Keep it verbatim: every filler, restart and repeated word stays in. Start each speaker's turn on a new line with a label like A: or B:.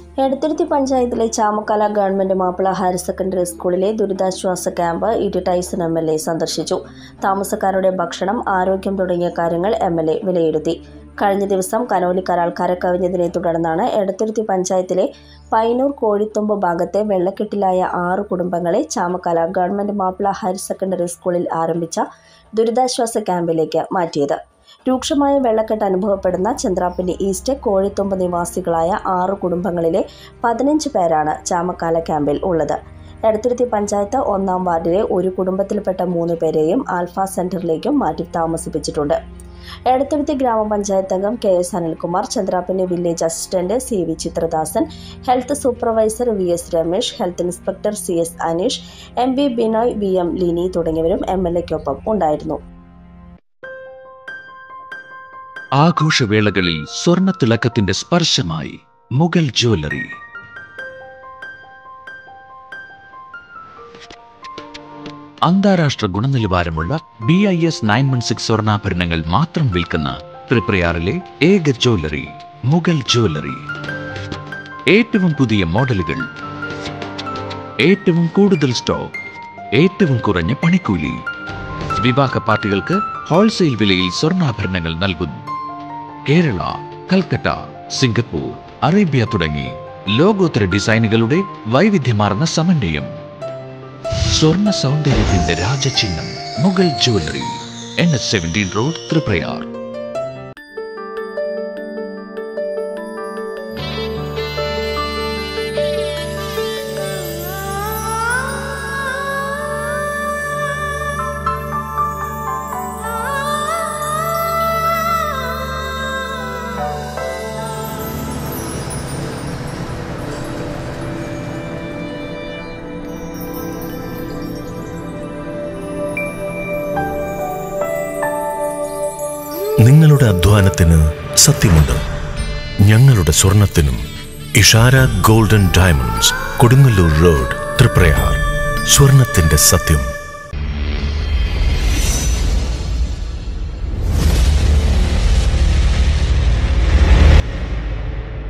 A: എടത്തുരുത്തി പഞ്ചായത്തിലെ Chamakkala government Mappila higher secondary സ്കൂളിലെ ദുരിതാശ്വാസ camp E T Tyson M L A സന്ദർശിച്ചു. താമസക്കാരുടെ ഭക്ഷണം, ആരോഗ്യം തുടങ്ങിയ കാര്യങ്ങൾ എം എൽ എ വിലയിരുത്തി. കഴിഞ്ഞ ദിവസം കനോലി കരാൾ കരകവിഞ്ഞതിനെ തുടർന്നാണ് എടത്തുരുത്തി പഞ്ചായത്തിലെ പൈനൂർ കോഴിത്തുമ്പ് ഭാഗത്തെ വെള്ളക്കെട്ടിലായ ആറ് കുടുംബങ്ങളെ Chamakkala government Mappila higher secondary സ്കൂളിൽ ആരംഭിച്ച ദുരിതാശ്വാസ ക്യാമ്പിലേക്ക് മാറ്റിയത്. രൂക്ഷമായ വെള്ളക്കെട്ട് അനുഭവപ്പെടുന്ന ചന്ദ്രാപ്പിനി ഈസ്റ്റ് കോഴിത്തുമ്പ് നിവാസികളായ ആറ് കുടുംബങ്ങളിലെ പതിനഞ്ച് പേരാണ് ചാമക്കാല ക്യാമ്പിൽ ഉള്ളത്. എടത്തുരുത്തി പഞ്ചായത്ത് ഒന്നാം വാർഡിലെ ഒരു കുടുംബത്തിൽപ്പെട്ട മൂന്ന് പേരെയും ആൽഫ സെന്ററിലേക്കും മാറ്റി താമസിപ്പിച്ചിട്ടുണ്ട്. എടത്തുരുത്തി ഗ്രാമപഞ്ചായത്ത് അംഗം K S Anilkumar, Chandrappini village assistant C V Chithradasan, health supervisor V S Ramesh, health inspector C S Aneesh, M V Binoy, V M Lini തുടങ്ങിയവരും എം എൽ എക്കൊപ്പം ഉണ്ടായിരുന്നു.
B: ആഘോഷവേളകളിൽ സ്വർണ്ണത്തിളക്കത്തിന്റെ സ്പർശമായി മുഗൾ ജ്വല്ലറി. അന്താരാഷ്ട്ര ഗുണനിലവാരമുള്ള B I S nine one six സ്വർണ്ണാഭരണങ്ങൾ മാത്രം വിൽക്കുന്ന തൃപ്രയാറിലെ ഏക ജ്വല്ലറി മുഗൾ ജ്വല്ലറി. ഏറ്റവും പുതിയ മോഡലുകൾ, ഏറ്റവും കൂടുതൽ സ്റ്റോക്ക്, ഏറ്റവും കുറഞ്ഞ പണിക്കൂലി. വിവാഹ പാർട്ടികൾക്ക് ഹോൾസെയിൽ വിലയിൽ സ്വർണ്ണാഭരണങ്ങൾ നൽകുന്നു. കേരള, കൽക്കട്ട, സിംഗപ്പൂർ, അറേബ്യ തുടങ്ങി ലോകോത്തര ഡിസൈനുകളുടെ വൈവിധ്യമാർന്ന സമന്വയം. സ്വർണ്ണ സൗന്ദര്യത്തിന്റെ രാജചിഹ്നം Mughal jewellery, N H seventeen road, Triprayar.
C: നിങ്ങളുടെ അധ്വാനത്തിന് സത്യമുണ്ട്. ഞങ്ങളുടെ സ്വർണത്തിനും. Ishara golden diamonds, Kodungallur road, Triprayar. സ്വർണത്തിന്റെ സത്യം.